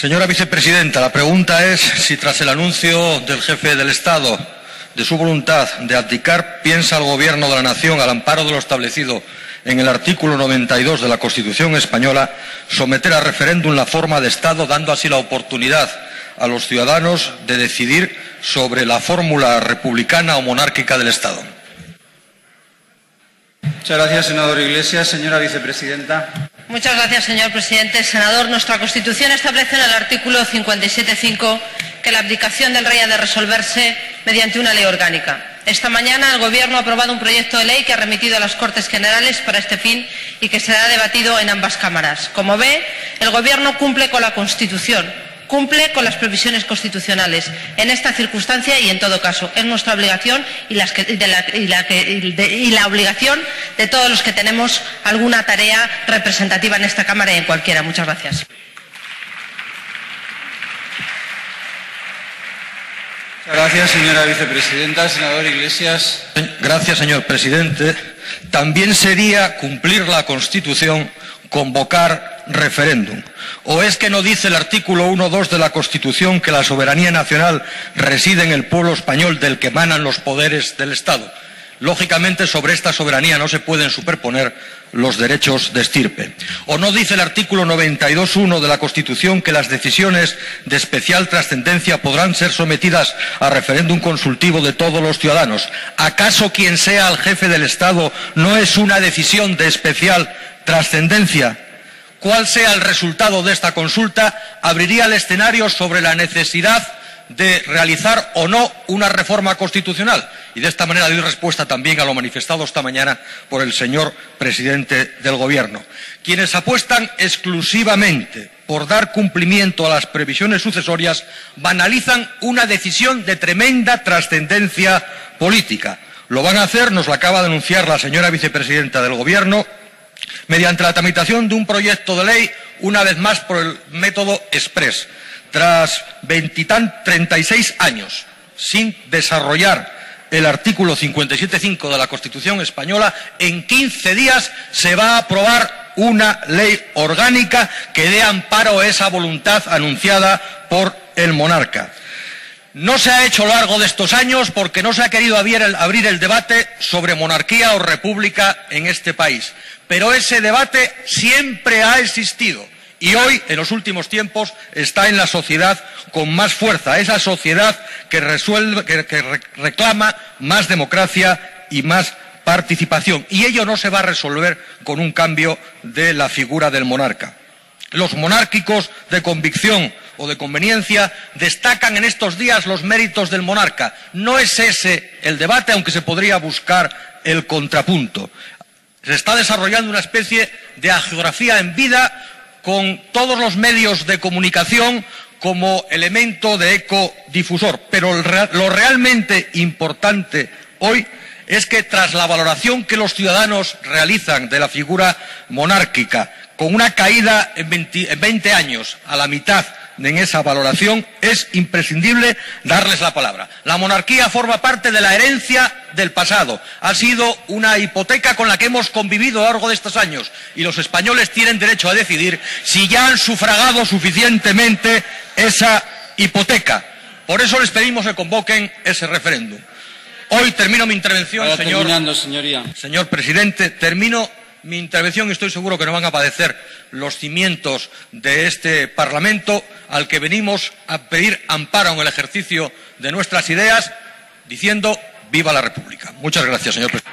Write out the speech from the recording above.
Señora vicepresidenta, la pregunta es si tras el anuncio del jefe del Estado de su voluntad de abdicar, piensa el Gobierno de la Nación, al amparo de lo establecido en el artículo 92 de la Constitución española, someter a referéndum la forma de Estado, dando así la oportunidad a los ciudadanos de decidir sobre la fórmula republicana o monárquica del Estado. Muchas gracias, senador Iglesias. Señora vicepresidenta. Muchas gracias, señor presidente. Senador, nuestra Constitución establece en el artículo 57.5 que la abdicación del rey ha de resolverse mediante una ley orgánica. Esta mañana el Gobierno ha aprobado un proyecto de ley que ha remitido a las Cortes Generales para este fin y que será debatido en ambas cámaras. Como ve, el Gobierno cumple con la Constitución, cumple con las previsiones constitucionales. En esta circunstancia y en todo caso es nuestra obligación y la obligación de todos los que tenemos alguna tarea representativa en esta Cámara y en cualquiera. Muchas gracias. Muchas gracias, señora vicepresidenta. Senador Iglesias. Gracias, señor presidente. También sería cumplir la Constitución convocar referéndum. ¿O es que no dice el artículo 1.2 de la Constitución que la soberanía nacional reside en el pueblo español, del que emanan los poderes del Estado? Lógicamente, sobre esta soberanía no se pueden superponer los derechos de estirpe. ¿O no dice el artículo 92.1 de la Constitución que las decisiones de especial trascendencia podrán ser sometidas a referéndum consultivo de todos los ciudadanos? ¿Acaso quien sea el jefe del Estado no es una decisión de especial trascendencia? Cuál sea el resultado de esta consulta abriría el escenario sobre la necesidad de realizar o no una reforma constitucional. Y de esta manera doy respuesta también a lo manifestado esta mañana por el señor presidente del Gobierno. Quienes apuestan exclusivamente por dar cumplimiento a las previsiones sucesorias banalizan una decisión de tremenda trascendencia política. Lo van a hacer, nos lo acaba de anunciar la señora vicepresidenta del Gobierno, mediante la tramitación de un proyecto de ley, una vez más por el método exprés. Tras 36 años sin desarrollar el artículo 57.5 de la Constitución española, en 15 días se va a aprobar una ley orgánica que dé amparo a esa voluntad anunciada por el monarca. No se ha hecho a lo largo de estos años porque no se ha querido abrir el debate sobre monarquía o república en este país. Pero ese debate siempre ha existido y hoy, en los últimos tiempos, está en la sociedad con más fuerza, esa sociedad que reclama más democracia y más participación. Y ello no se va a resolver con un cambio de la figura del monarca. Los monárquicos de convicción o de conveniencia destacan en estos días los méritos del monarca. No es ese el debate, aunque se podría buscar el contrapunto. Se está desarrollando una especie de hagiografía en vida con todos los medios de comunicación como elemento de ecodifusor. Pero lo realmente importante hoy es que tras la valoración que los ciudadanos realizan de la figura monárquica, con una caída en 20 años a la mitad en esa valoración, es imprescindible darles la palabra. La monarquía forma parte de la herencia del pasado. Ha sido una hipoteca con la que hemos convivido a lo largo de estos años y los españoles tienen derecho a decidir si ya han sufragado suficientemente esa hipoteca. Por eso les pedimos que convoquen ese referéndum. Hoy termino mi intervención, señor presidente, termino mi intervención y estoy seguro que no van a padecer los cimientos de este Parlamento al que venimos a pedir amparo en el ejercicio de nuestras ideas, diciendo ¡viva la República! Muchas gracias, señor presidente.